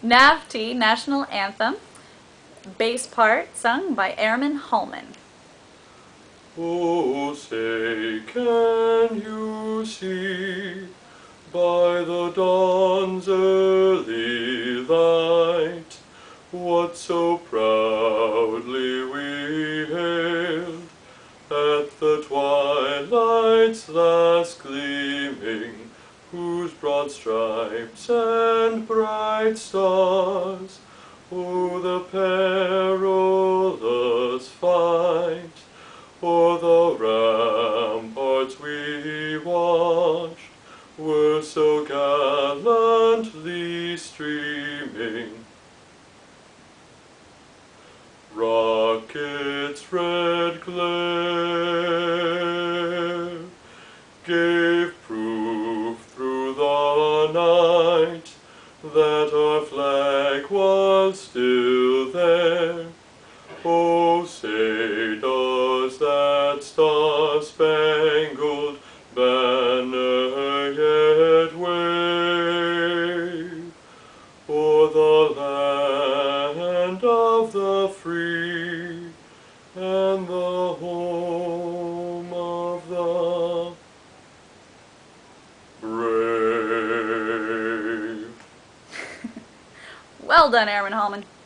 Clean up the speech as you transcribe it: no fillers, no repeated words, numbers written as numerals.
NAVT National Anthem, bass part sung by Airman Hallman. Oh, say, can you see by the dawn's early light what so proudly we hailed at the twilight's last gleaming, whose broad stripes and bright stars, oh, the perilous fight, o'er the ramparts we watched, were so gallantly streaming. Rockets' red glare gave proof through the night that our flag was still there. Oh, say, does that star-spangled banner yet wave o'er the land of the free and the home of the brave? Well done, Airman Hallman.